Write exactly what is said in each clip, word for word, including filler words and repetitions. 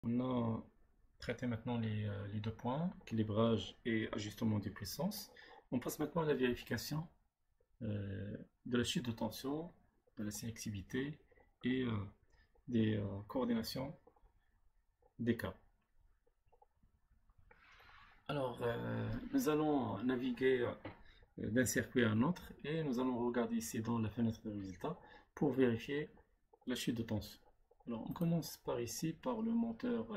On a traité maintenant les, euh, les deux points, équilibrage et ajustement des puissances. On passe maintenant à la vérification euh, de la chute de tension, de la sélectivité et euh, des euh, coordinations des cas. Alors, euh, nous allons naviguer euh, d'un circuit à un autre et nous allons regarder ici dans la fenêtre de résultats pour vérifier la chute de tension. Alors, on commence par ici, par le monteur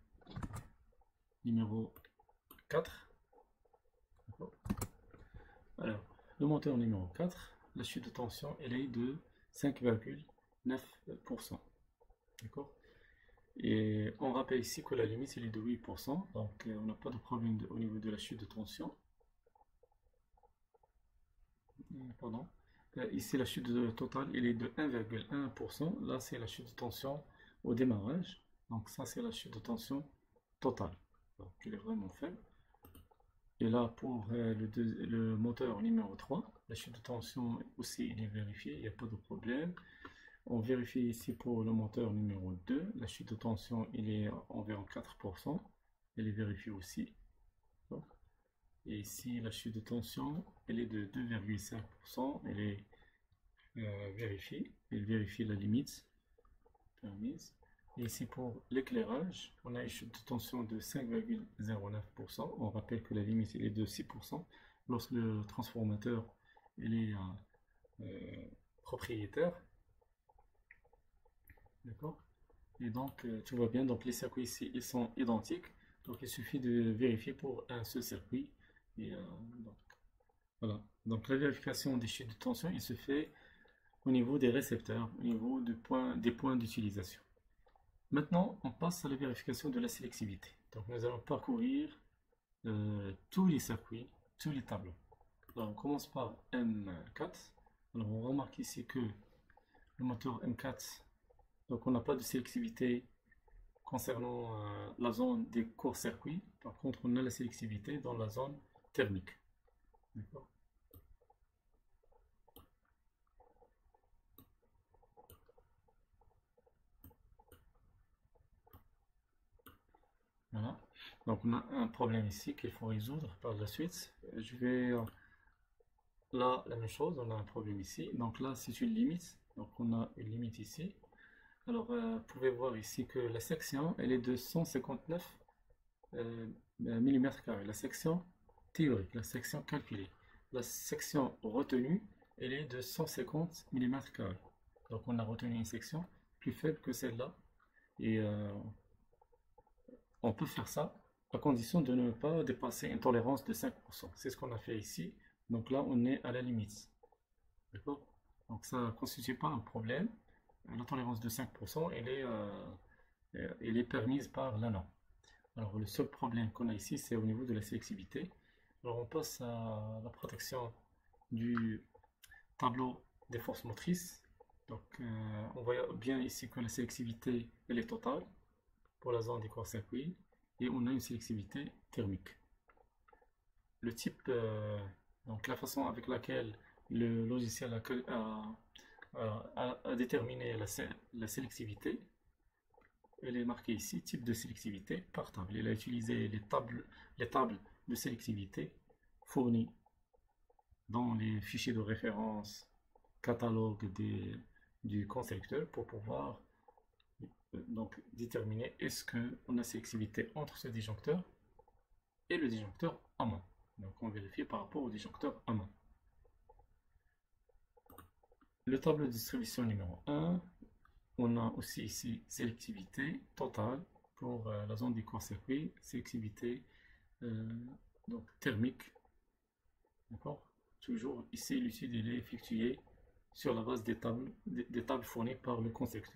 numéro quatre. Alors, le monteur numéro quatre, la chute de tension, elle est de cinq virgule neuf pour cent. D'accord? Et on rappelle ici que la limite, elle est de huit pour cent. Donc, euh, on n'a pas de problème de- au niveau de la chute de tension. Euh, Pardon. Euh, ici, la chute de- totale, elle est de un virgule un pour cent. Là, c'est la chute de tension au démarrage. Donc, ça, c'est la chute de tension totale. Donc, elle est vraiment faible. Et là, pour euh, le, deux- le moteur numéro trois, la chute de tension aussi il est vérifié, il n'y a pas de problème. On vérifie ici pour le moteur numéro deux, la chute de tension il est environ quatre pour cent, elle est vérifiée aussi. Et ici, la chute de tension, elle est de deux virgule cinq pour cent, elle est euh, vérifiée, elle vérifie la limite permise. Et ici pour l'éclairage, on a une chute de tension de cinq virgule zéro neuf pour cent. On rappelle que la limite est de six pour cent lorsque le transformateur il est euh, euh, propriétaire. D'accord? Et donc euh, tu vois bien, donc les circuits ici ils sont identiques. Donc il suffit de vérifier pour un seul circuit. Et, euh, donc, voilà. Donc la vérification des chutes de tension, il se fait au niveau des récepteurs, au niveau du point, des points d'utilisation. Maintenant, on passe à la vérification de la sélectivité. Donc, nous allons parcourir euh, tous les circuits, tous les tableaux. Alors, on commence par M quatre. Alors, on remarque ici que le moteur M quatre, donc on n'a pas de sélectivité concernant euh, la zone des courts-circuits. Par contre, on a la sélectivité dans la zone thermique. D'accord. Voilà. Donc, on a un problème ici qu'il faut résoudre par la suite. Je vais euh, là, la même chose, on a un problème ici. Donc là, c'est une limite. Donc on a une limite ici. Alors, euh, vous pouvez voir ici que la section, elle est de cent cinquante-neuf euh, millimètres carrés. La section théorique, la section calculée. La section retenue, elle est de cent cinquante millimètres carrés. Donc on a retenu une section plus faible que celle-là. Et euh, on peut faire ça à condition de ne pas dépasser une tolérance de cinq pour cent. C'est ce qu'on a fait ici. Donc là, on est à la limite. D'accord? Donc ça ne constitue pas un problème. La tolérance de cinq pour cent, elle est, euh, elle est permise par la norme. Alors le seul problème qu'on a ici, c'est au niveau de la sélectivité. Alors on passe à la protection du tableau des forces motrices. Donc euh, on voit bien ici que la sélectivité, elle est totale pour la zone des courts-circuits et on a une sélectivité thermique. Le type, euh, donc la façon avec laquelle le logiciel a, a, a, a déterminé la, la sélectivité, elle est marquée ici, type de sélectivité par table. Il a utilisé les tables, les tables de sélectivité fournies dans les fichiers de référence catalogue des, du constructeur pour pouvoir euh, donc déterminer est-ce qu'on a sélectivité entre ce disjoncteur et le disjoncteur amont. Donc on vérifie par rapport au disjoncteur amont. Le tableau de distribution numéro un, on a aussi ici sélectivité totale pour euh, la zone du court-circuit, sélectivité euh, donc thermique. D'accord. Toujours ici, l'étude est effectuée sur la base des tables, des, des tables fournies par le constructeur.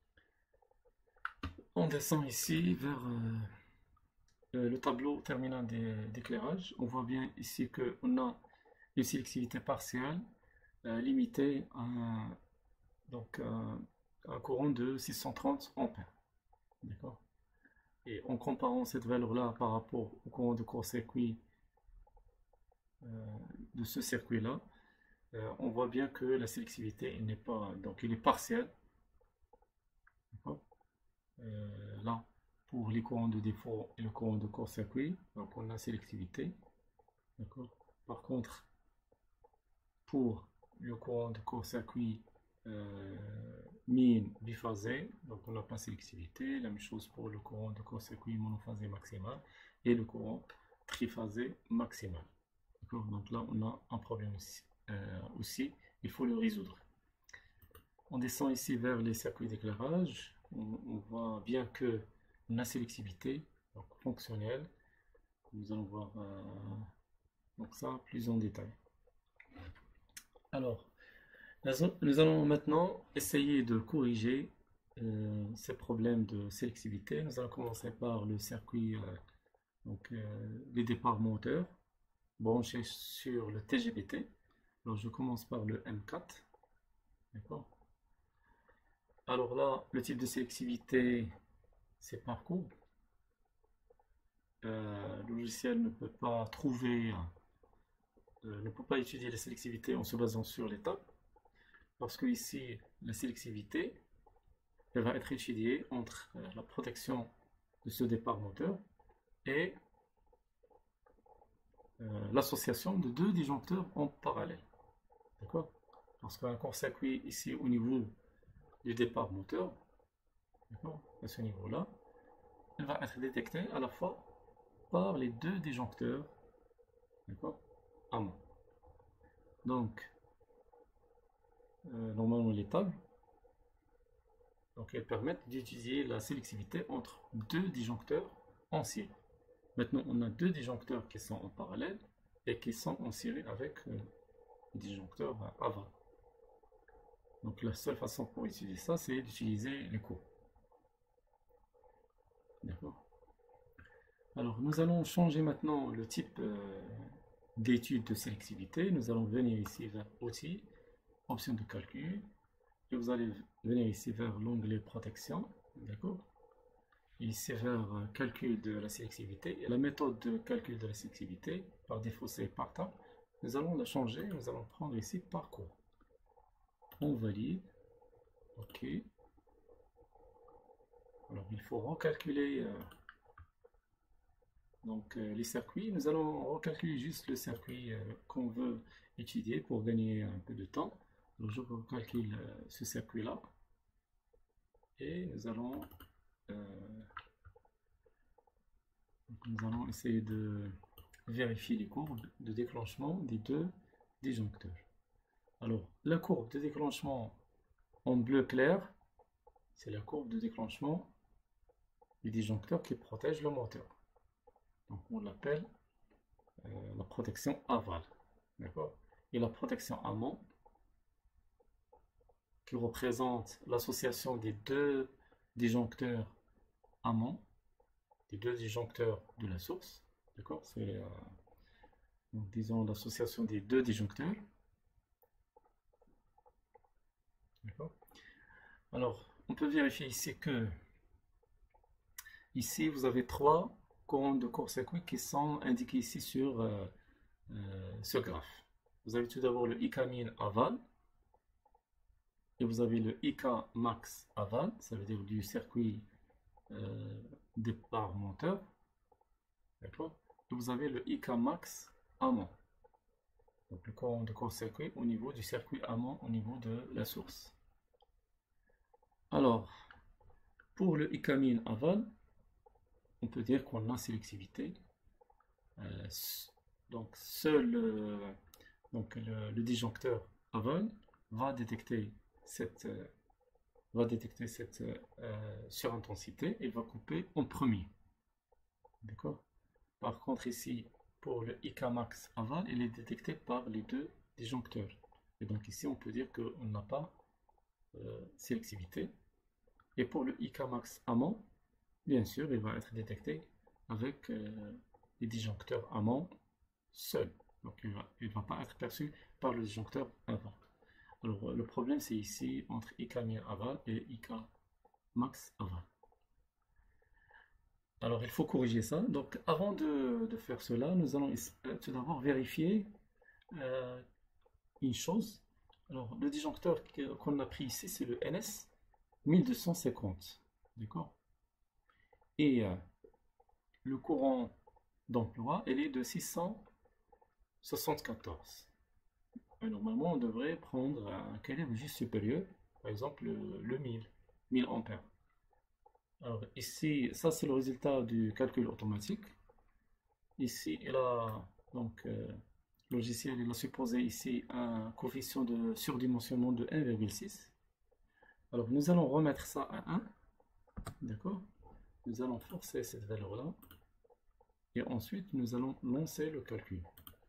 On descend ici vers euh, le tableau terminal d'éclairage. On voit bien ici qu'on a une sélectivité partielle euh, limitée à, donc, euh, un courant de six cent trente ampères. D'accord. Et en comparant cette valeur-là par rapport au courant de court-circuit euh, de ce circuit-là, euh, on voit bien que la sélectivité n'est pas, donc il est partielle. Euh, là, pour les courants de défaut et le courant de court-circuit, donc on a sélectivité. D'accord. Par contre, pour le courant de court-circuit euh, mine biphasé, donc on n'a pas sélectivité. La même chose pour le courant de court-circuit monophasé maximal et le courant triphasé maximal. D'accord. Donc là, on a un problème aussi. Euh, aussi, il faut le résoudre. On descend ici vers les circuits d'éclairage. On, on voit bien que la sélectivité donc fonctionnelle. Nous allons voir euh, donc ça plus en détail. Alors, nous allons maintenant essayer de corriger euh, ces problèmes de sélectivité. Nous allons commencer par le circuit, euh, donc euh, les départs moteurs branchés sur le T G B T. Alors, je commence par le M quatre. D'accord. Alors là, le type de sélectivité, c'est par courbe. Euh, le logiciel ne peut pas trouver, euh, ne peut pas étudier la sélectivité en se basant sur l'étape, parce que ici, la sélectivité, elle va être étudiée entre euh, la protection de ce départ moteur et euh, l'association de deux disjoncteurs en parallèle. D'accord? Parce qu'un court-circuit ici au niveau du départ moteur, à ce niveau-là, elle va être détectée à la fois par les deux disjoncteurs, d'accord, amont. Donc, euh, normalement les tables, donc elles permettent d'étudier la sélectivité entre deux disjoncteurs en série. Maintenant, on a deux disjoncteurs qui sont en parallèle et qui sont en série avec euh, le disjoncteur aval. Donc la seule façon pour étudier ça, c'est d'utiliser les courbes. D'accord. Alors nous allons changer maintenant le type euh, d'étude de sélectivité. Nous allons venir ici vers Outils, Options de calcul. Et vous allez venir ici vers l'onglet Protection. D'accord. Ici vers euh, Calcul de la sélectivité. Et la méthode de calcul de la sélectivité, par défaut c'est par table. Nous allons la changer. Nous allons prendre ici Parcours. On valide. OK. Alors il faut recalculer euh, donc euh, les circuits. Nous allons recalculer juste le circuit euh, qu'on veut étudier pour gagner un peu de temps. Donc je recalcule euh, ce circuit là et nous allons euh, nous allons essayer de vérifier les courbes de déclenchement des deux disjoncteurs. Alors la courbe de déclenchement en bleu clair, c'est la courbe de déclenchement du disjoncteur qui protège le moteur. Donc on l'appelle euh, la protection aval. D'accord. Et la protection amont, qui représente l'association des deux disjoncteurs amont, des deux disjoncteurs de la source. D'accord. C'est euh, disons l'association des deux disjoncteurs. D'accord. Alors, on peut vérifier ici que ici vous avez trois courants de court-circuit qui sont indiqués ici sur euh, euh, ce graphe. Vous avez tout d'abord le I K min aval et vous avez le I K max aval, ça veut dire du circuit euh, départ moteur. D'accord. Et vous avez le I K max amont, donc le courant de court-circuit au niveau du circuit amont au niveau de la source. Alors, pour le I K min aval, on peut dire qu'on a sélectivité. Euh, donc, seul euh, donc le, le disjoncteur aval va détecter cette, euh, va détecter cette euh, surintensité et va couper en premier. D'accord. Par contre, ici, pour le I K max aval, il est détecté par les deux disjoncteurs. Et donc, ici, on peut dire qu'on n'a pas euh, sélectivité. Et pour le I K max amont, bien sûr, il va être détecté avec euh, les disjoncteurs amont seuls. Donc, il ne va, il va pas être perçu par le disjoncteur aval. Alors, le problème, c'est ici entre I K min aval et I K max aval. Alors, il faut corriger ça. Donc, avant de, de faire cela, nous allons tout d'abord vérifier euh, une chose. Alors, le disjoncteur qu'on a pris ici, c'est le N S mille deux cent cinquante. D'accord. et euh, le courant d'emploi, elle est de six cent soixante-quatorze. Et normalement, on devrait prendre un calibre juste supérieur, par exemple le, le mille, mille ampères. Alors ici, ça c'est le résultat du calcul automatique. Ici, il a donc euh, le logiciel il a supposé ici un coefficient de surdimensionnement de un virgule six. Alors nous allons remettre ça à un, d'accord? Nous allons forcer cette valeur-là et ensuite nous allons lancer le calcul.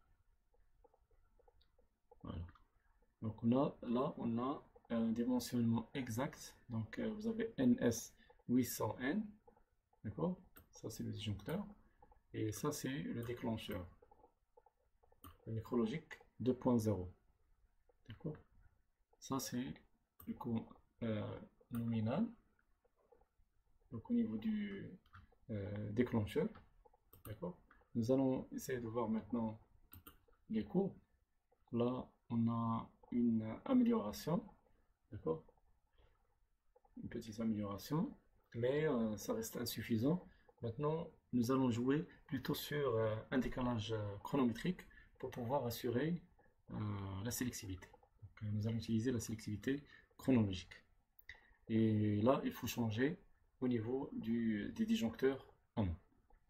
Voilà. Donc on a, là, on a un dimensionnement exact. Donc euh, vous avez N S huit cents N, d'accord? Ça c'est le disjoncteur. Et ça c'est le déclencheur. Le micrologique deux point zéro. D'accord? Ça c'est le courant euh, nominal. Donc au niveau du euh, déclencheur. D'accord? Nous allons essayer de voir maintenant les courbes. Là, on a une amélioration. D'accord? Une petite amélioration. Mais euh, ça reste insuffisant. Maintenant, nous allons jouer plutôt sur euh, un décalage euh, chronométrique pour pouvoir assurer euh, la sélectivité. Donc, nous allons utiliser la sélectivité chronologique. Et là, il faut changer au niveau du, des disjoncteurs en main.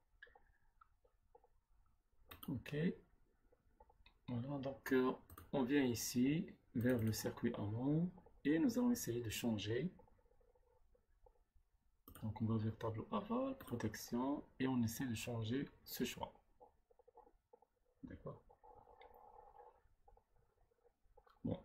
Ok. Voilà, donc euh, on vient ici vers le circuit amont et nous allons essayer de changer. Donc on va vers tableau aval, protection et on essaie de changer ce choix. D'accord. Bon.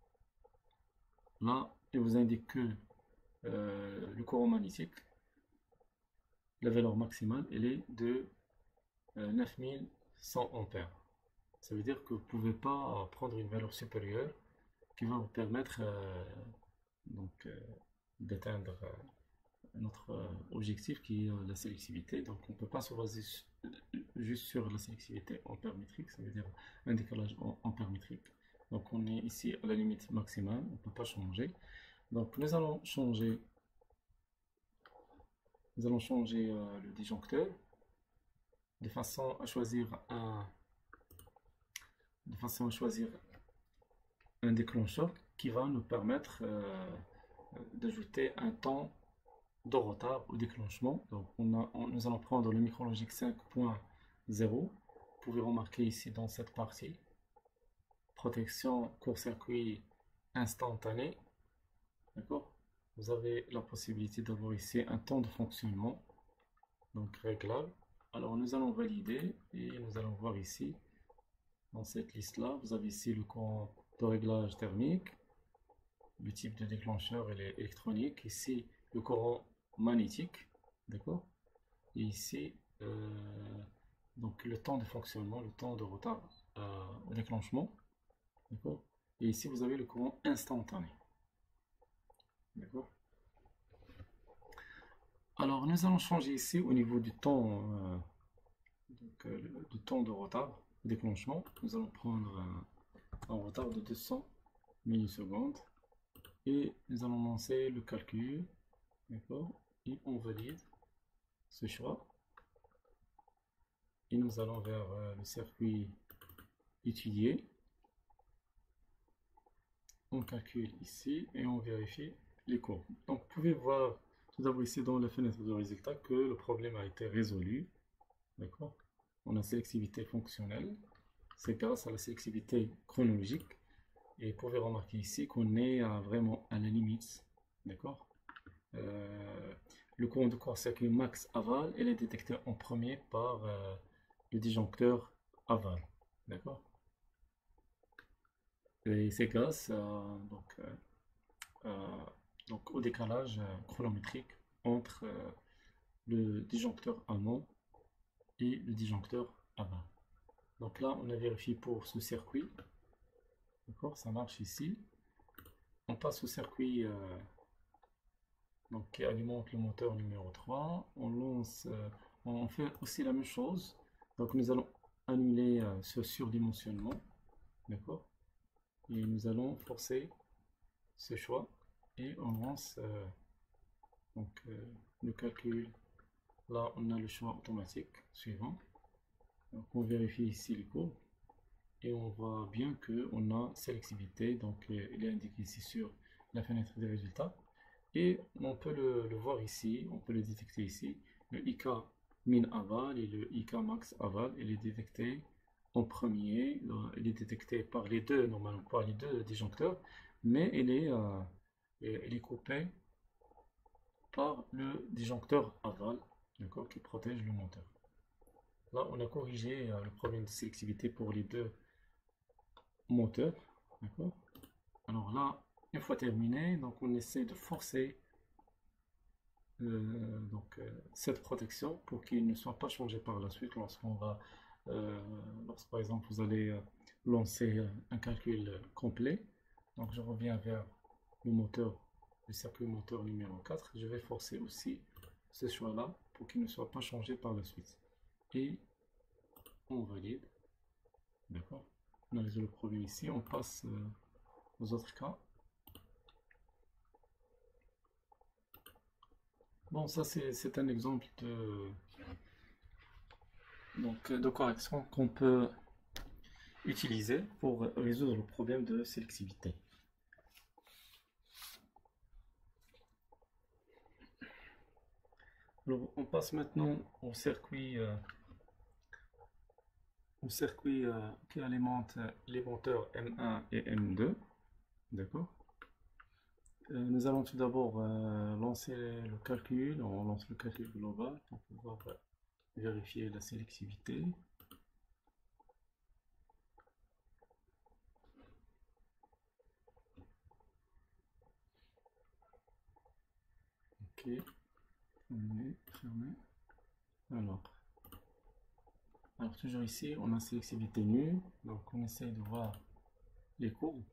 Là, il vous indique que euh, le courant magnétique, la valeur maximale, elle est de euh, neuf mille cent ampères. Ça veut dire que vous ne pouvez pas prendre une valeur supérieure qui va vous permettre euh, donc euh, d'atteindre euh, notre euh, objectif qui est euh, la sélectivité. Donc on ne peut pas se baser juste sur la sélectivité ampère-métrique, ça veut dire un décalage ampère-métrique. Donc on est ici à la limite maximale, on ne peut pas changer. Donc nous allons changer, nous allons changer euh, le disjoncteur de façon à choisir un, de façon à choisir un déclencheur qui va nous permettre euh, d'ajouter un temps de retard au déclenchement. Donc on a, on, nous allons prendre le micrologique cinq point zéro. Vous pouvez remarquer ici dans cette partie protection court-circuit instantané. D'accord? Vous avez la possibilité d'avoir ici un temps de fonctionnement donc réglable. Alors nous allons valider et nous allons voir ici dans cette liste là vous avez ici le courant de réglage thermique, le type de déclencheur il est électronique, ici le courant magnétique, d'accord, et ici euh, donc le temps de fonctionnement, le temps de retard euh, au déclenchement, d'accord, et ici vous avez le courant instantané, d'accord. Alors nous allons changer ici au niveau du temps euh, donc, euh, le, du temps de retard au déclenchement. Nous allons prendre un, un retard de deux cents millisecondes et nous allons lancer le calcul, d'accord, et on valide ce choix et nous allons vers euh, le circuit étudié, on calcule ici et on vérifie les courbes. Donc vous pouvez voir tout d'abord ici dans la fenêtre de résultat que le problème a été résolu, d'accord. On a sélectivité fonctionnelle, c'est grâce à la sélectivité chronologique. Et vous pouvez remarquer ici qu'on est à, vraiment à la limite, d'accord. Euh, le courant de court-circuit max aval, elle est détectée en premier par euh, le disjoncteur aval, d'accord. Et c'est grâce euh, donc, euh, euh, donc au décalage euh, chronométrique entre euh, le disjoncteur amont et le disjoncteur aval. Donc là, on a vérifié pour ce circuit. D'accord, ça marche ici. On passe au circuit euh, donc, qui alimente le moteur numéro trois. On lance, euh, on fait aussi la même chose. Donc nous allons annuler euh, ce surdimensionnement. D'accord. Et nous allons forcer ce choix et on lance euh, donc, euh, le calcul là on a le choix automatique suivant. Donc on vérifie ici les courbes et on voit bien que on a sélectivité, donc euh, il est indiqué ici sur la fenêtre des résultats et on peut le, le voir ici, on peut le détecter ici. Le I K min aval et le I K max aval, il est détecté en premier, il est détecté par les deux, normalement par les deux disjoncteurs, mais il est, euh, il est coupé par le disjoncteur aval, d'accord, qui protège le moteur. Là, on a corrigé euh, le problème de sélectivité pour les deux moteurs, d'accord. Alors là, une fois terminé, donc on essaie de forcer euh, donc euh, cette protection pour qu'il ne soit pas changé par la suite lorsqu'on va, euh, lorsque par exemple vous allez euh, lancer euh, un calcul euh, complet. Donc je reviens vers le moteur, le circuit moteur numéro quatre. Je vais forcer aussi ce choix-là pour qu'il ne soit pas changé par la suite. Et on valide. D'accord. On a résolu le problème ici. On passe euh, aux autres cas. Bon, ça c'est un exemple de, donc, de correction qu'on peut utiliser pour résoudre le problème de sélectivité. Alors, on passe maintenant au circuit, euh, au circuit euh, qui alimente les moteurs M un et M deux. D'accord. Euh, nous allons tout d'abord euh, lancer le calcul. On lance le calcul global pour pouvoir euh, vérifier la sélectivité. Ok. Fermé, fermé. Alors. Alors toujours ici, on a sélectivité nulle. Donc on essaye de voir les courbes.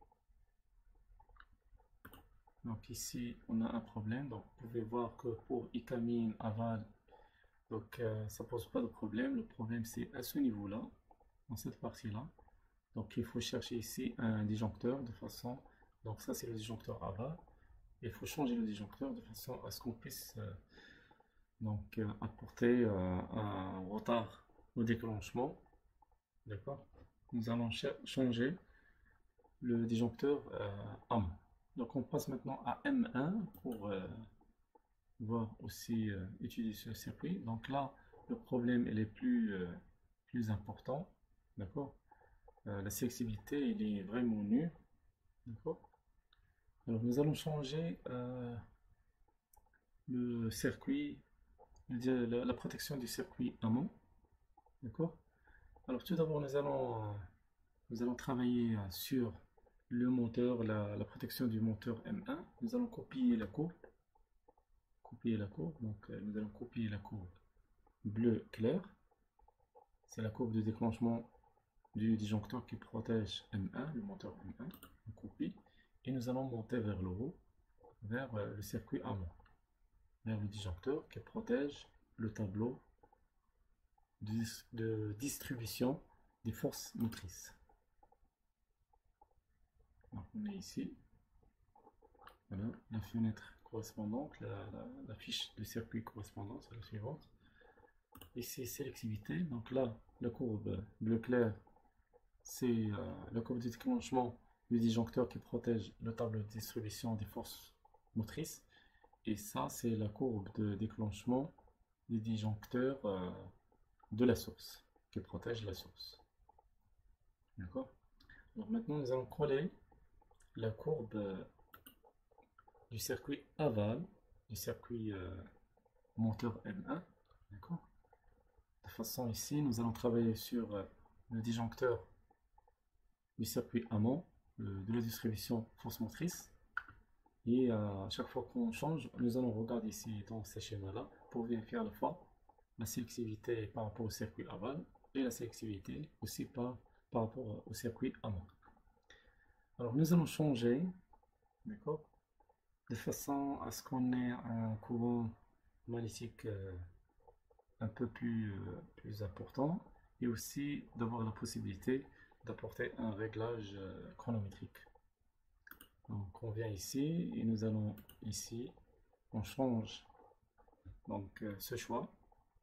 Donc ici, on a un problème. Donc vous pouvez voir que pour I K min aval, donc euh, ça pose pas de problème. Le problème c'est à ce niveau-là, dans cette partie-là. Donc il faut chercher ici un disjoncteur de façon. Donc ça c'est le disjoncteur aval. Il faut changer le disjoncteur de façon à ce qu'on puisse euh, donc euh, apporter euh, un retard au déclenchement. D'accord. Nous allons changer le disjoncteur euh, A. Donc on passe maintenant à M un pour euh, voir aussi euh, utiliser ce circuit. Donc là, le problème il est plus, euh, plus important. D'accord. Euh, la sélectivité il est vraiment nulle. D'accord. Alors nous allons changer euh, le circuit, la, la protection du circuit amont. D'accord. Alors tout d'abord nous allons euh, nous allons travailler euh, sur le moteur, la, la protection du moteur M un. Nous allons copier la courbe. Copier la courbe. Donc euh, nous allons copier la courbe bleu clair. C'est la courbe de déclenchement du disjoncteur qui protège M un, le moteur M un. On copie. Et nous allons monter vers le haut, vers euh, le circuit amont. Vers le disjoncteur qui protège le tableau de, de distribution des forces motrices. Donc on est ici. Voilà, la fenêtre correspondante, la, la, la fiche de circuit correspondante, c'est la suivante. Ici, sélectivité. Donc là, la courbe bleu clair, c'est euh, la courbe de déclenchement du disjoncteur qui protège le tableau de distribution des forces motrices. Et ça, c'est la courbe de déclenchement du disjoncteur euh, de la source, qui protège la source. D'accord. Donc maintenant, nous allons coller la courbe euh, du circuit aval, du circuit euh, moteur M un. D'accord. De façon ici, nous allons travailler sur euh, le disjoncteur du circuit amont euh, de la distribution force motrice. Et euh, à chaque fois qu'on change, nous allons regarder ici dans ces schémas-là pour vérifier à la fois la sélectivité par rapport au circuit aval et la sélectivité aussi par, par rapport au circuit amont. Alors nous allons changer, d'accord, de façon à ce qu'on ait un courant magnétique euh, un peu plus, euh, plus important et aussi d'avoir la possibilité d'apporter un réglage euh, chronométrique. Donc on vient ici et nous allons ici, on change donc euh, ce choix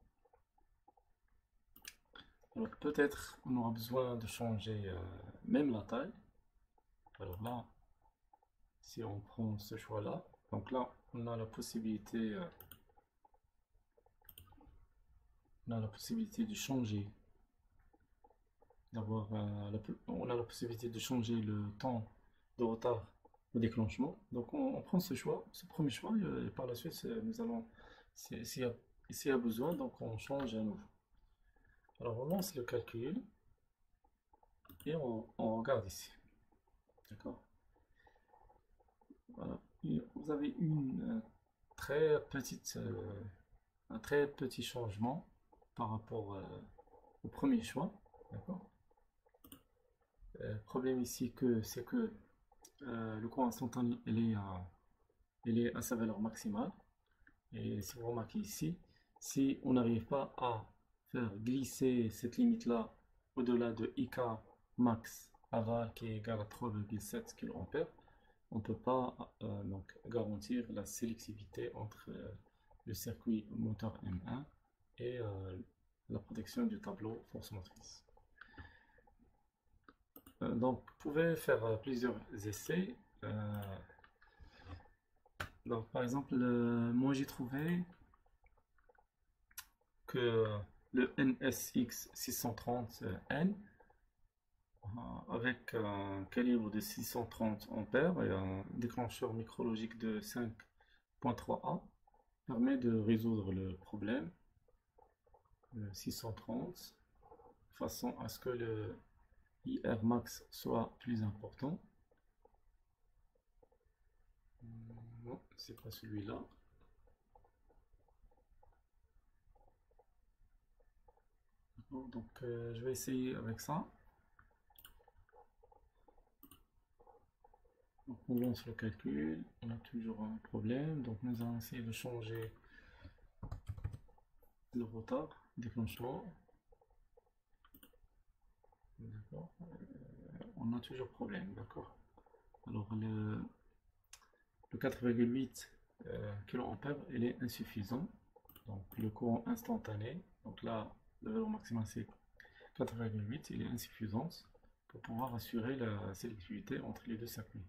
Alors peut-être on aura besoin de changer euh, même la taille. Alors là, si on prend ce choix-là, donc là on a la possibilité, euh, on a la possibilité de changer, d'avoir, euh, la, on a la possibilité de changer le temps de retard au déclenchement. Donc on, on prend ce choix, ce premier choix, et, et par la suite nous allons, s'il y a, s'il y a besoin, donc on change à nouveau. Alors on lance le calcul et on, on regarde ici. D'accord. Voilà. Et vous avez une euh, très petite, euh, un très petit changement par rapport euh, au premier choix. D'accord. Euh, problème ici que c'est que euh, le courant instantané il est, à, il est à sa valeur maximale. Et si vous remarquez ici, si on n'arrive pas à faire glisser cette limite là au-delà de I K max aval qui est égal à trois virgule sept kiloampères, on ne peut pas euh, donc garantir la sélectivité entre euh, le circuit moteur M un et euh, la protection du tableau force motrice. Euh, donc vous pouvez faire euh, plusieurs essais. Euh, donc par exemple, euh, moi j'ai trouvé que le N S X six cent trente N avec un calibre de six cent trente ampères et un déclencheur micrologique de cinq point trois A permet de résoudre le problème le six cent trente de façon à ce que le I R max soit plus important. Non, c'est pas celui-là. Donc euh, je vais essayer avec ça. Donc on lance le calcul, on a toujours un problème, donc nous allons essayer de changer le retard, déclenchement. D'accord. Euh, on a toujours problème, d'accord. Alors le, le quatre virgule huit euh, kiloampères il est insuffisant. Donc le courant instantané, donc là le valeur maximale c'est quatre virgule huit, il est insuffisant pour pouvoir assurer la sélectivité entre les deux circuits.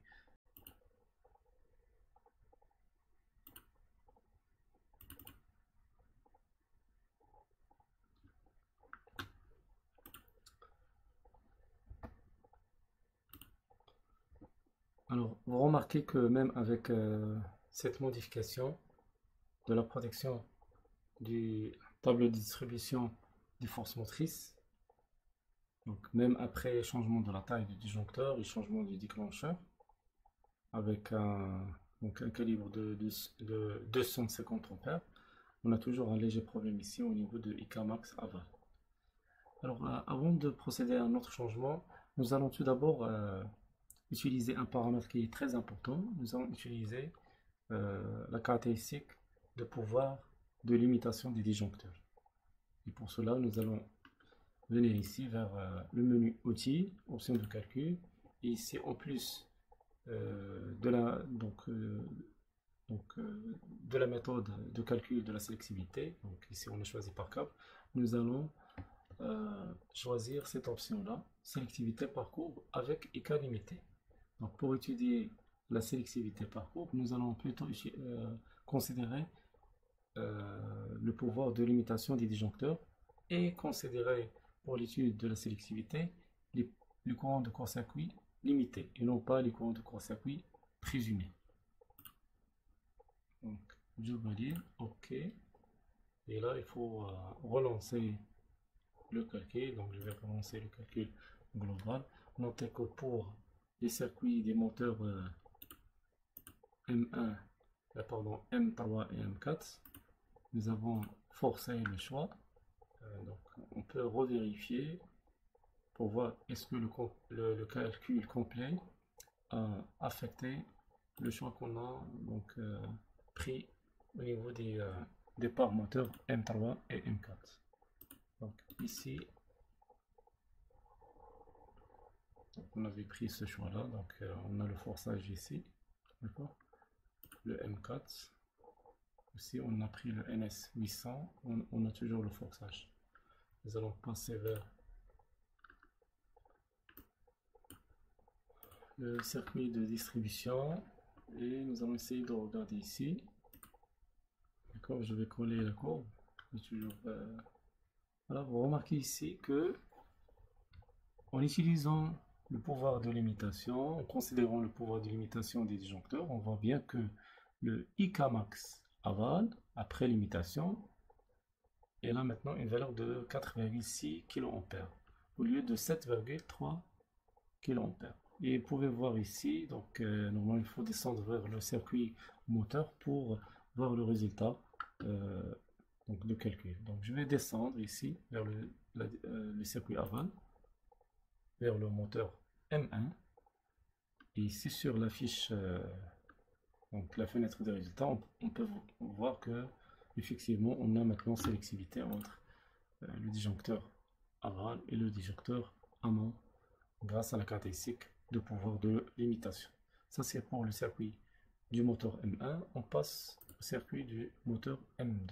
Alors, vous remarquez que même avec euh, cette modification de la protection du tableau de distribution des forces motrices, donc même après changement de la taille du disjoncteur et changement du déclencheur, avec un, donc un calibre de, de, de deux cent cinquante ampères, on a toujours un léger problème ici au niveau de I K max aval. Alors, euh, avant de procéder à un autre changement, nous allons tout d'abord euh, utiliser un paramètre qui est très important. Nous allons utiliser euh, la caractéristique de pouvoir de limitation des disjoncteurs. Et pour cela, nous allons venir ici vers euh, le menu outils, option de calcul. Et ici, en plus euh, de, la, donc, euh, donc, euh, de la méthode de calcul de la sélectivité, donc ici on a choisi par cap, nous allons euh, choisir cette option-là, sélectivité par courbe avec I K limité. Donc pour étudier la sélectivité par courbe, nous allons plutôt euh, considérer euh, le pouvoir de limitation des disjoncteurs et considérer pour l'étude de la sélectivité les, les courants de court-circuit limités et non pas les courants de court-circuit présumés. Donc je valide, OK. Et là il faut euh, relancer le calcul, donc je vais relancer le calcul global. Notez que pour les circuits des moteurs euh, M un, euh, pardon, M trois et M quatre, nous avons forcé le choix. Euh, donc on peut revérifier pour voir est-ce que le, le, le calcul complet a affecté le choix qu'on a donc euh, pris au niveau des, euh, des parts moteurs M trois et M quatre. Donc ici on avait pris ce choix là, donc euh, on a le forçage ici, d'accord, le M quatre, ici on a pris le N S huit cents, on, on a toujours le forçage. Nous allons passer vers le circuit de distribution et nous allons essayer de regarder ici. D'accord, je vais coller la courbe. Toujours, euh... voilà, vous remarquez ici que en utilisant le pouvoir de limitation, en considérant le pouvoir de limitation des disjoncteurs, on voit bien que le I K max aval, après limitation, est là maintenant une valeur de quatre virgule six kiloampères au lieu de sept virgule trois kiloampères. Et vous pouvez voir ici, donc euh, normalement il faut descendre vers le circuit moteur pour voir le résultat euh, donc de calcul. Donc je vais descendre ici vers le, la, euh, le circuit aval, vers le moteur M un. Et ici sur la fiche, euh, donc la fenêtre des résultats, on, on peut voir que effectivement on a maintenant sélectivité entre euh, le disjoncteur aval et le disjoncteur amont grâce à la caractéristique de pouvoir de limitation. Ça c'est pour le circuit du moteur M un. On passe au circuit du moteur M deux.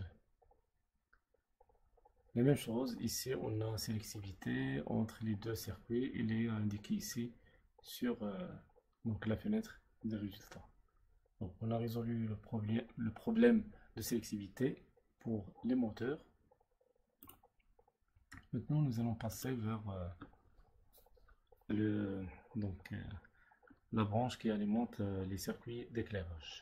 La même chose, ici on a sélectivité entre les deux circuits. Il est indiqué ici sur euh, donc la fenêtre des résultats. Donc on a résolu le problème, le problème de sélectivité pour les moteurs. Maintenant nous allons passer vers euh, le, donc, euh, la branche qui alimente euh, les circuits d'éclairage.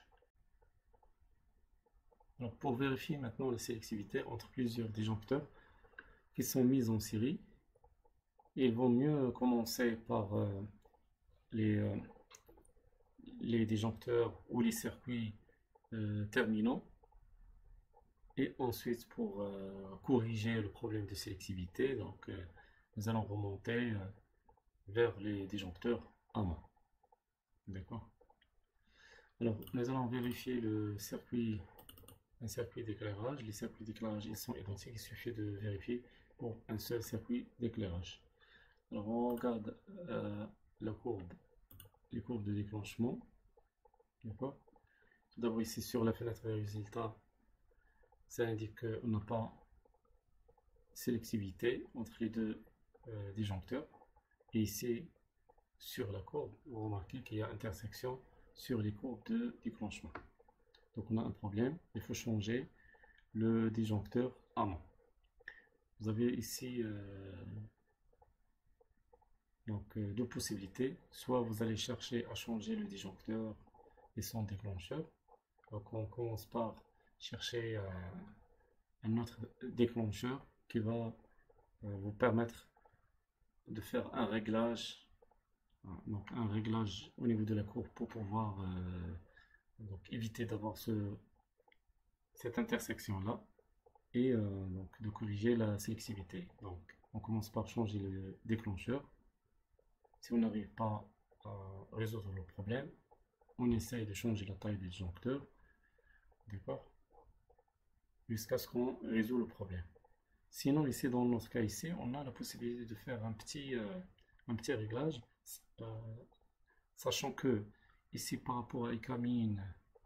Donc pour vérifier maintenant la sélectivité entre plusieurs disjoncteurs qui sont mis en série, il vaut mieux commencer par euh, les, euh, les disjoncteurs ou les circuits euh, terminaux, et ensuite pour euh, corriger le problème de sélectivité, donc euh, nous allons remonter euh, vers les disjoncteurs amont. D'accord. Alors nous allons vérifier le circuit, un circuit d'éclairage. Les circuits d'éclairage ils sont identiques, il suffit de vérifier pour un seul circuit d'éclairage. Alors on regarde euh, la courbe, les courbes de déclenchement. D'accord. Tout d'abord ici sur la fenêtre des résultats, ça indique qu'on n'a pas sélectivité entre les deux euh, disjoncteurs. Et ici sur la courbe, vous remarquez qu'il y a intersection sur les courbes de déclenchement. Donc on a un problème, il faut changer le disjoncteur amont. Vous avez ici euh, donc euh, deux possibilités. Soit vous allez chercher à changer le disjoncteur et son déclencheur. Donc on commence par chercher euh, un autre déclencheur qui va euh, vous permettre de faire un réglage, donc un réglage au niveau de la courbe pour pouvoir euh, donc éviter d'avoir ce, cette intersection là, et euh, donc de corriger la sélectivité. Donc on commence par changer le déclencheur. Si on n'arrive pas à résoudre le problème, on essaye de changer la taille du disjoncteur, d'accord, jusqu'à ce qu'on résout le problème. Sinon ici dans notre cas ici, on a la possibilité de faire un petit euh, un petit réglage, euh, sachant que ici par rapport à I K min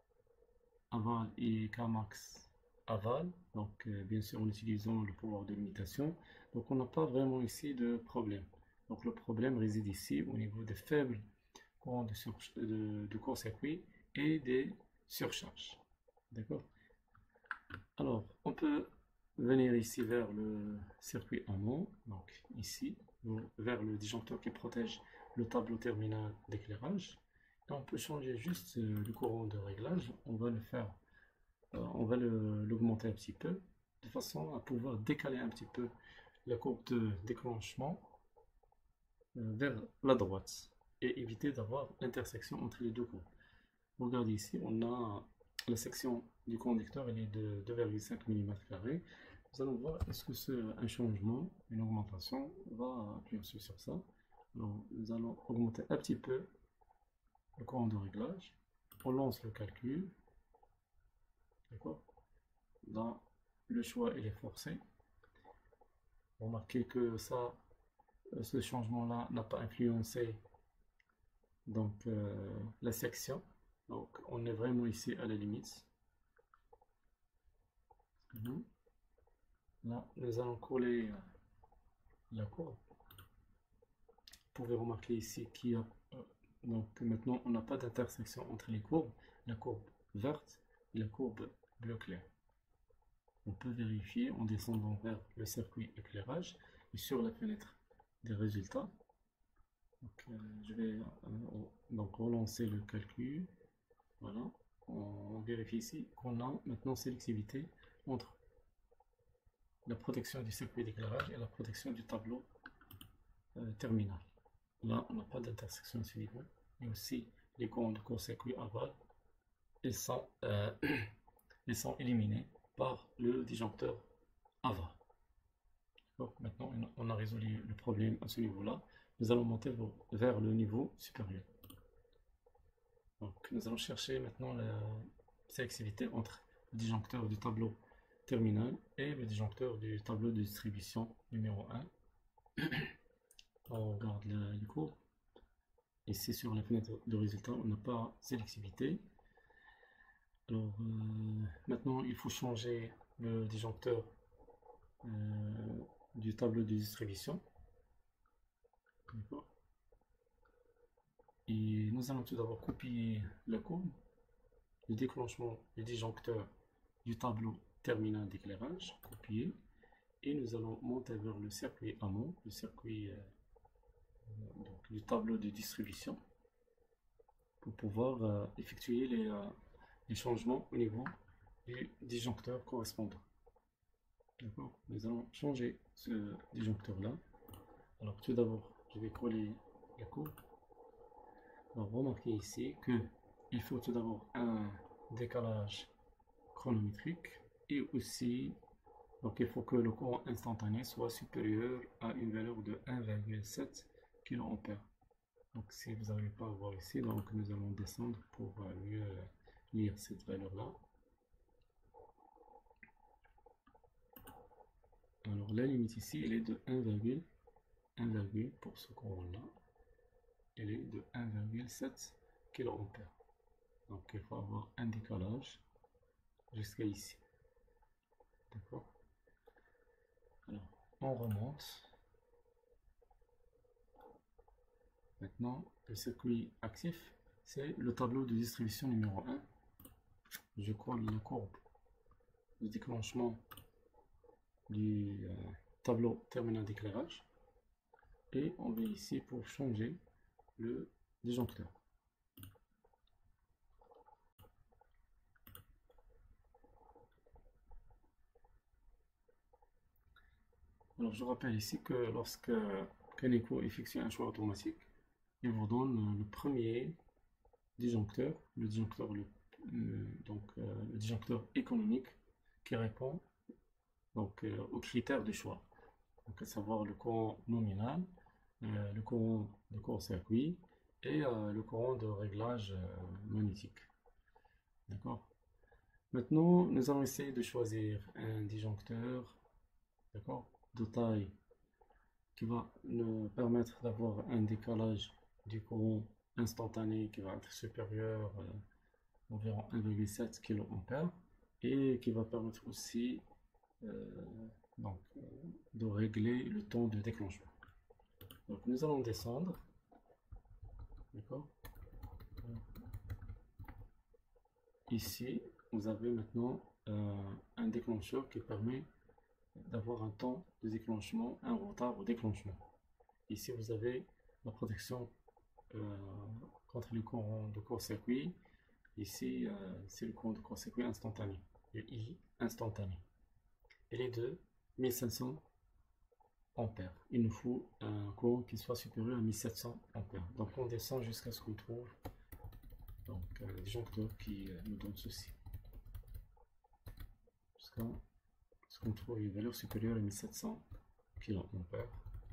aval et I K max aval, donc euh, bien sûr en utilisant le pouvoir de limitation, donc on n'a pas vraiment ici de problème. Donc le problème réside ici au niveau des faibles courants de, de, de court-circuit et des surcharges. D'accord. Alors on peut venir ici vers le circuit amont, donc ici vers le disjoncteur qui protège le tableau terminal d'éclairage. On peut changer juste le courant de réglage. On va le faire, euh, on va l'augmenter un petit peu de façon à pouvoir décaler un petit peu la courbe de déclenchement euh, vers la droite et éviter d'avoir l'intersection entre les deux courbes. Regardez ici, on a la section du conducteur, elle est de deux virgule cinq millimètres carrés. Nous allons voir est-ce que c'est un changement, une augmentation. On va appuyer sur ça. Alors, nous allons augmenter un petit peu le courant de réglage. On lance le calcul. D'accord. Dans le choix, il est forcé. Remarquez que ça, ce changement-là n'a pas influencé donc euh, la section. Donc, on est vraiment ici à la limite. Là, nous allons coller la courbe. Vous pouvez remarquer ici qu'il y a Donc maintenant, on n'a pas d'intersection entre les courbes, la courbe verte et la courbe bleu clair. On peut vérifier en descendant vers le circuit éclairage et sur la fenêtre des résultats. Donc, euh, je vais euh, donc relancer le calcul. Voilà, on, on vérifie ici qu'on a maintenant sélectivité entre la protection du circuit d'éclairage et la protection du tableau euh, terminal. Là, on n'a pas d'intersection à ce niveau. Et aussi, les courants de court-circuit aval, ils sont, euh, ils sont éliminés par le disjoncteur aval. Maintenant, on a résolu le problème à ce niveau-là. Nous allons monter vers le niveau supérieur. Donc, nous allons chercher maintenant la sélectivité entre le disjoncteur du tableau terminal et le disjoncteur du tableau de distribution numéro un. On regarde la, les courbes. Ici, sur la fenêtre de résultat, on n'a pas sélectivité. Alors, euh, maintenant, il faut changer le disjoncteur euh, du tableau de distribution. Et nous allons tout d'abord copier la courbe, le déclenchement du disjoncteur du tableau terminal d'éclairage, copier, et nous allons monter vers le circuit amont, le circuit euh, donc, du tableau de distribution, pour pouvoir euh, effectuer les, euh, les changements au niveau du disjoncteur correspondant. D'accord. Nous allons changer ce disjoncteur là. Alors tout d'abord, je vais coller la courbe. Alors remarquez ici que il faut tout d'abord un décalage chronométrique et aussi donc il faut que le courant instantané soit supérieur à une valeur de un virgule sept kiloampères. Donc si vous n'arrivez pas à voir ici, donc nous allons descendre pour mieux lire cette valeur là. Alors la limite ici elle est de un virgule un, pour ce courant là, elle est de un virgule sept kiloampères. Donc il faut avoir un décalage jusqu'à ici. D'accord. Alors on remonte. Maintenant le circuit actif, c'est le tableau de distribution numéro un. Je colle la courbe de déclenchement du euh, tableau terminal d'éclairage et on va ici pour changer le disjoncteur. Alors je rappelle ici que lorsque Kaneko effectue un choix automatique, il vous donne le premier disjoncteur, le disjoncteur, le, le, donc, euh, le disjoncteur économique qui répond donc, euh, aux critères de choix, donc, à savoir le courant nominal, euh, le courant de court-circuit et euh, le courant de réglage euh, magnétique. D'accord. Maintenant, nous allons essayer de choisir un disjoncteur, d'accord, de taille qui va nous permettre d'avoir un décalage du courant instantané qui va être supérieur à euh, environ un virgule sept kiloampères et qui va permettre aussi euh, donc, euh, de régler le temps de déclenchement. Donc nous allons descendre, d'accord. Ici, vous avez maintenant euh, un déclencheur qui permet d'avoir un temps de déclenchement, un retard au déclenchement. Ici, vous avez la protection euh, contre le courant de court-circuit. Ici, euh, c'est le courant de court-circuit instantané, le I instantané. Et les deux, mille cinq cents ampères. Il nous faut un courant qui soit supérieur à mille sept cents ampères. Donc, on descend jusqu'à ce qu'on trouve donc euh, le disjoncteur qui euh, nous donne ceci. Jusqu'à ce qu'on trouve une valeur supérieure à mille sept cents kiloampères.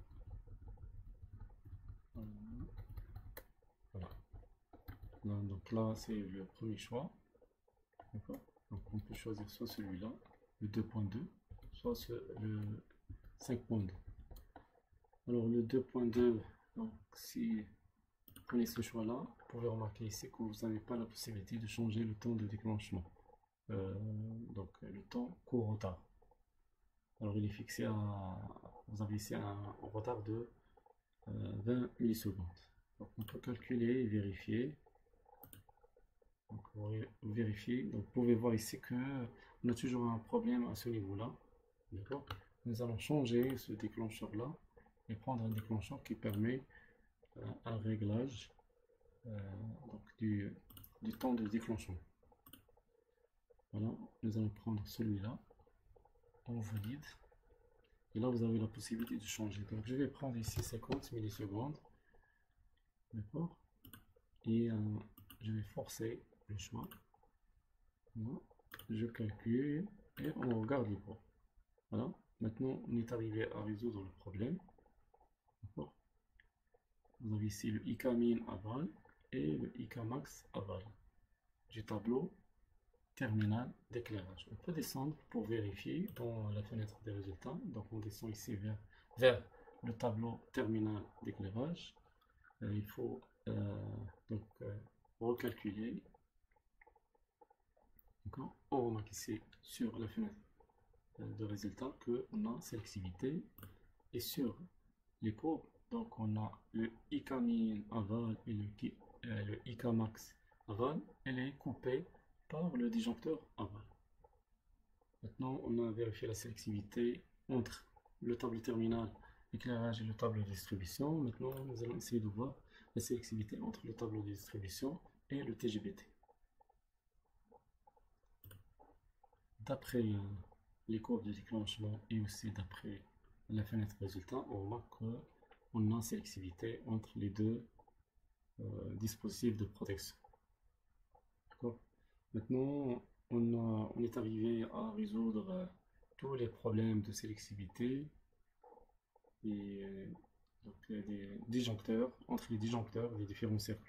Voilà. Donc là, c'est le premier choix. D'accord. Donc on peut choisir soit celui-là, le deux point deux, soit ce, le cinq point deux. Alors le deux point deux, donc si vous prenez ce choix-là, vous pouvez remarquer ici que vous n'avez pas la possibilité de changer le temps de déclenchement. Euh, donc le temps court retard. Alors il est fixé à, vous avez ici un retard de euh, vingt millisecondes. Donc, on peut calculer et vérifier. Donc, vous vérifiez. Donc, vous pouvez voir ici que on a toujours un problème à ce niveau-là. D'accord? Nous allons changer ce déclencheur-là et prendre un déclencheur qui permet euh, un réglage euh, donc du, du temps de déclenchement. Voilà, nous allons prendre celui-là en valide. Et là, vous avez la possibilité de changer. Donc, je vais prendre ici cinquante millisecondes. D'accord? Et euh, je vais forcer le choix. Voilà. Je calcule et on regarde les poids. Voilà. Maintenant, on est arrivé à résoudre le problème. D'accord? Vous avez ici le I K min aval et le I K max aval du tableau terminal d'éclairage. On peut descendre pour vérifier dans la fenêtre des résultats. Donc, on descend ici vers, vers le tableau terminal d'éclairage. Euh, il faut euh, donc euh, recalculer. On remarque ici sur la fenêtre de résultats qu'on a sélectivité et sur les courbes, donc on a le I K min aval et le, euh, le I K max aval, elle est coupée par le disjoncteur aval. Maintenant, on a vérifié la sélectivité entre le tableau terminal éclairage et le tableau de distribution. Maintenant, nous allons essayer de voir la sélectivité entre le tableau de distribution et le T G B T. D'après euh, les courbes de déclenchement et aussi d'après la fenêtre résultat, on remarque qu'on a sélectivité entre les deux euh, dispositifs de protection. Maintenant, on, a, on est arrivé à résoudre euh, tous les problèmes de sélectivité et euh, donc, euh, des disjoncteurs, entre les disjoncteurs des différents circuits.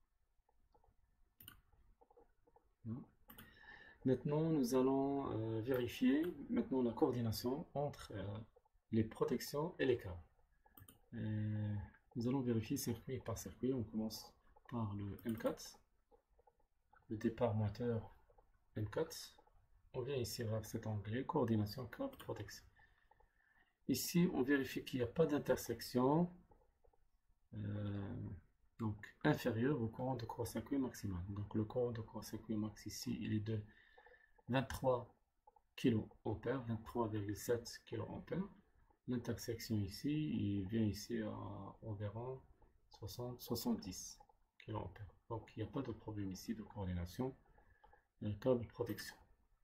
Voilà. Maintenant, nous allons euh, vérifier maintenant la coordination entre euh, les protections et les câbles. Euh, nous allons vérifier circuit par circuit. On commence par le M quatre, le départ moteur M quatre. On vient ici vers cet onglet coordination câble protection. Ici, on vérifie qu'il n'y a pas d'intersection euh, donc inférieure au courant de court-circuit maximal. Donc le courant de court-circuit max ici, il est de vingt-trois kiloampères, vingt-trois virgule sept kiloampères. L'intersection ici, il vient ici à environ soixante à soixante-dix kiloampères. Donc il n'y a pas de problème ici de coordination câble protection.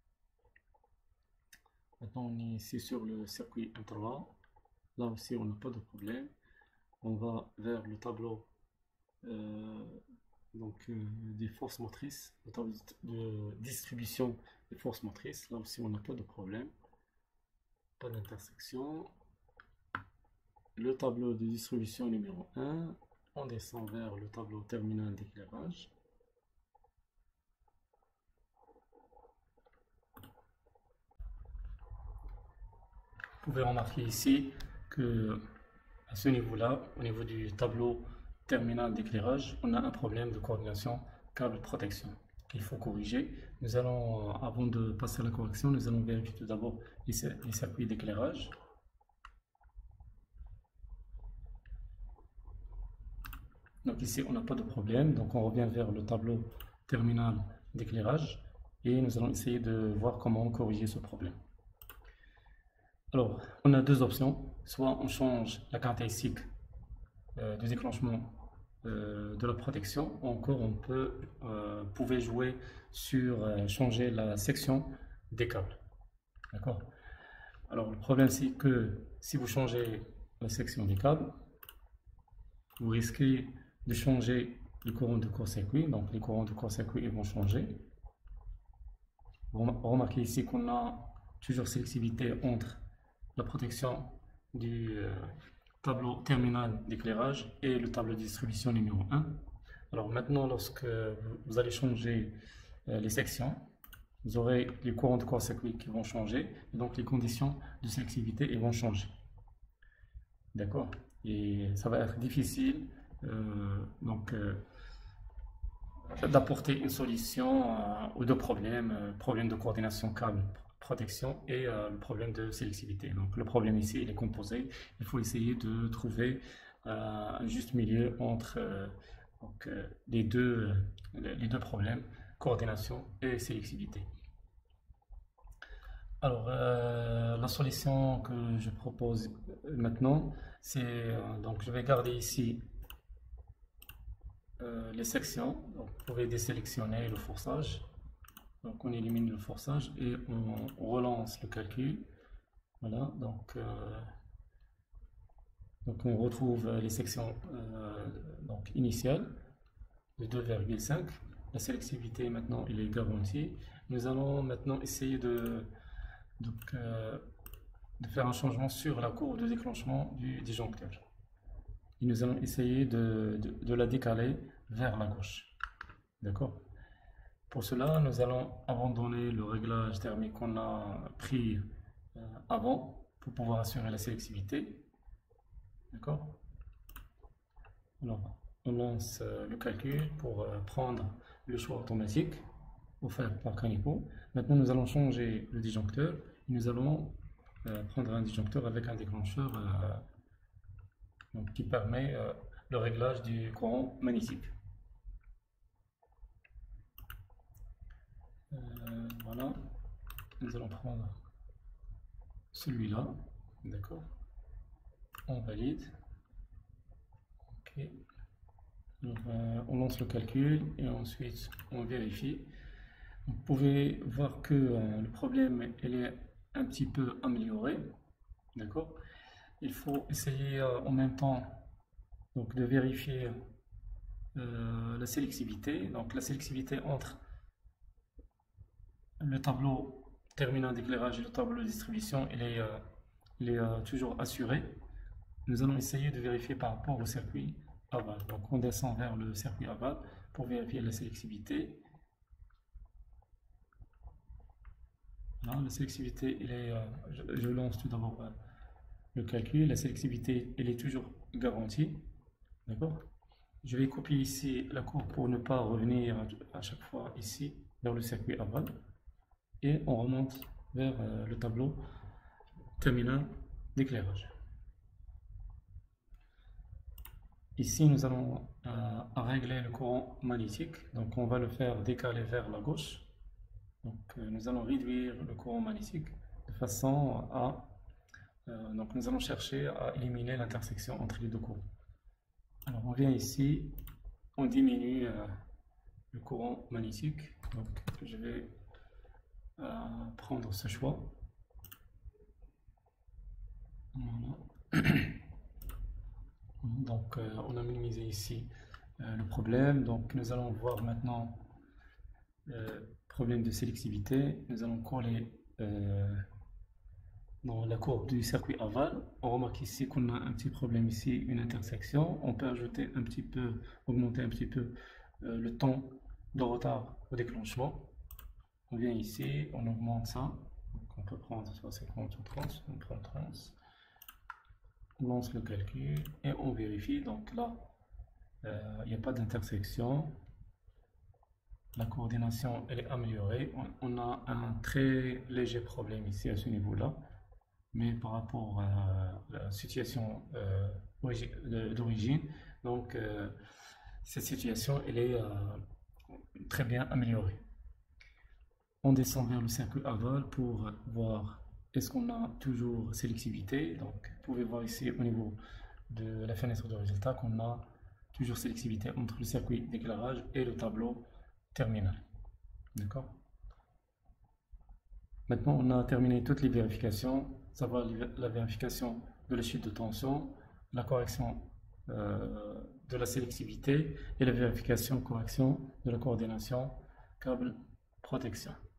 Maintenant on est ici sur le circuit M trois. Là aussi on n'a pas de problème. On va vers le tableau euh, donc euh, des forces motrices, le tableau de distribution des forces motrices. Là aussi on n'a pas de problème, pas d'intersection. Le tableau de distribution numéro un, on descend vers le tableau terminal d'éclairage. Vous pouvez remarquer ici que à ce niveau-là, au niveau du tableau terminal d'éclairage, on a un problème de coordination câble protection qu'il faut corriger. Nous allons, avant de passer à la correction, nous allons vérifier tout d'abord les, les circuits d'éclairage. Donc ici, on n'a pas de problème. Donc on revient vers le tableau terminal d'éclairage et nous allons essayer de voir comment corriger ce problème. Alors, on a deux options. Soit on change la caractéristique euh, du déclenchement euh, de la protection, ou encore on peut euh, pouvait jouer sur euh, changer la section des câbles. D'accord. Alors, le problème c'est que si vous changez la section des câbles, vous risquez de changer le courant de court-circuit. Donc, les courants de court-circuit vont changer. Vous remarquez ici qu'on a toujours sélectivité entre la protection du euh, tableau terminal d'éclairage et le tableau de distribution numéro un. Alors maintenant, lorsque vous allez changer euh, les sections, vous aurez les courants de court-circuit qui vont changer, et donc les conditions de sélectivité vont changer. D'accord? Et ça va être difficile euh, donc euh, d'apporter une solution euh, aux deux problèmes, euh, problème de coordination câble protection et euh, le problème de sélectivité. Donc le problème ici il est composé, il faut essayer de trouver euh, un juste milieu entre euh, donc, euh, les, deux, euh, les deux problèmes, coordination et sélectivité. Alors, euh, la solution que je propose maintenant, c'est euh, donc je vais garder ici euh, les sections. Donc, vous pouvez désélectionner le forçage. Donc, on élimine le forçage et on, on relance le calcul. Voilà, donc, euh, donc on retrouve les sections euh, donc initiales de deux virgule cinq. La sélectivité maintenant il est garantie. Nous allons maintenant essayer de Donc, euh, de faire un changement sur la courbe de déclenchement du disjoncteur. Et nous allons essayer de, de, de la décaler vers la gauche. D'accord? Pour cela, nous allons abandonner le réglage thermique qu'on a pris euh, avant pour pouvoir assurer la sélectivité. D'accord? Alors, on lance euh, le calcul pour euh, prendre le choix automatique offert par Canipo. Maintenant, nous allons changer le disjoncteur. Nous allons euh, prendre un disjoncteur avec un déclencheur euh, donc, qui permet euh, le réglage du courant magnétique. Euh, voilà, nous allons prendre celui-là, d'accord. On valide. Ok. Alors, euh, on lance le calcul et ensuite on vérifie. Vous pouvez voir que euh, le problème il est un petit peu amélioré, d'accord. Il faut essayer euh, en même temps donc, de vérifier euh, la sélectivité. Donc la sélectivité entre le tableau terminal d'éclairage et le tableau de distribution, il est, euh, il est euh, toujours assuré. Nous allons essayer de vérifier par rapport au circuit aval. Donc on descend vers le circuit aval pour vérifier la sélectivité. Là, la sélectivité, il est, euh, je, je lance tout d'abord euh, le calcul. La sélectivité, elle est toujours garantie. D'accord? Je vais copier ici la courbe pour ne pas revenir à chaque fois ici vers le circuit aval. Et on remonte vers euh, le tableau terminal d'éclairage. Ici, nous allons euh, régler le courant magnétique. Donc, on va le faire décaler vers la gauche. Donc, euh, nous allons réduire le courant magnétique de façon à... Euh, donc, nous allons chercher à éliminer l'intersection entre les deux courants. Alors, on vient ici, on diminue euh, le courant magnétique. Donc, je vais euh, prendre ce choix. Voilà. Donc, euh, on a minimisé ici euh, le problème. Donc, nous allons voir maintenant le euh, problème de sélectivité. Nous allons coller euh, dans la courbe du circuit aval. On remarque ici qu'on a un petit problème ici, une intersection. On peut ajouter un petit peu, augmenter un petit peu euh, le temps de retard au déclenchement. On vient ici, on augmente ça. Donc, on peut prendre soit cinquante ou trente. On prend trente. On lance le calcul et on vérifie. Donc là, il euh, n'y a pas d'intersection. La coordination elle est améliorée. On, on a un très léger problème ici à ce niveau-là. Mais par rapport à la situation euh, d'origine, donc euh, cette situation elle est euh, très bien améliorée. On descend vers le circuit aval pour voir est-ce qu'on a toujours sélectivité. Donc vous pouvez voir ici au niveau de la fenêtre de résultat qu'on a toujours sélectivité entre le circuit d'éclairage et le tableau terminal. D'accord. Maintenant on a terminé toutes les vérifications, savoir la vérification de la chute de tension, la correction euh, de la sélectivité et la vérification correction de la coordination câble protection.